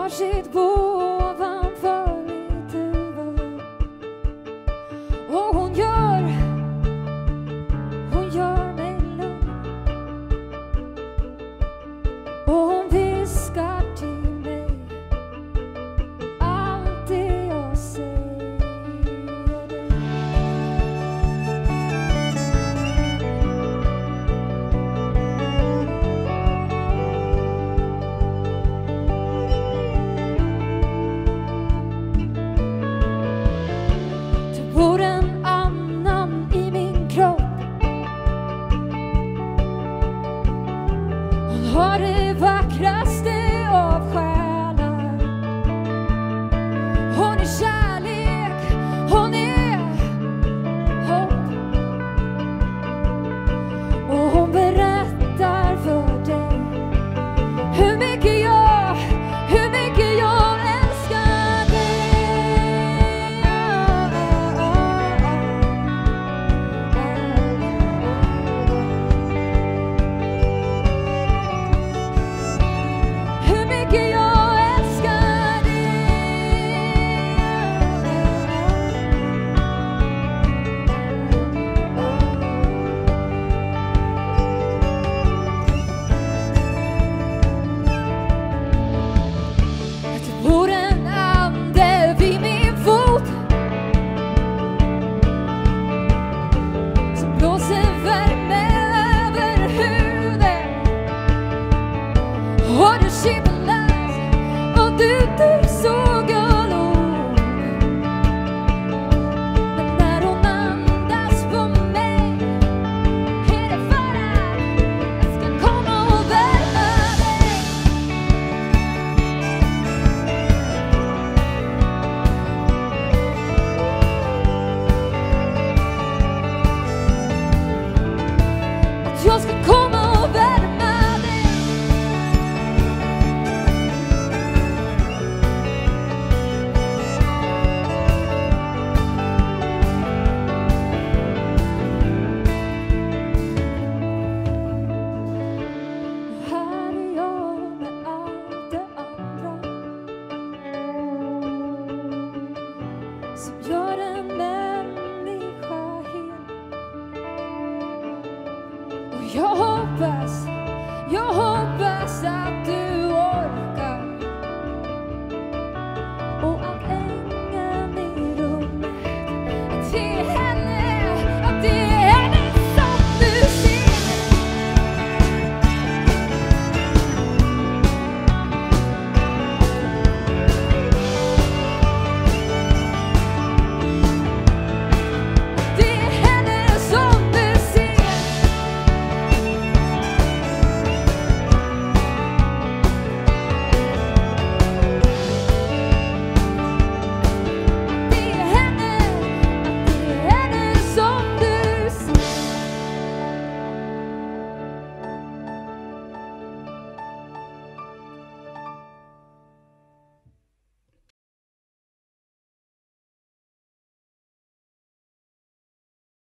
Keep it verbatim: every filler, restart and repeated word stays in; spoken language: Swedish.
har sitt bo ovanför mitt huvud. Och hon gör, hon gör mig lugn. Och hon viskar till mig allt det jag säger dig. Det bor en annan i min kropp. Hon har det vackraste av själar. Hon är kärlek, hon är hopp. Och hon berättar för dig hur mycket jag, hur mycket jag älskar dig. Hur mycket jag älskar det bor en ande vid min fot som blåser värme över huvudet. Och du kittlas och du, du sågar låg. Men när hon andas på mig är det för att jag ska komma och värma dig. Att jag ska komma och värma dig. Och här är jag med allt det andra som gör en människa hel. Och jag hoppas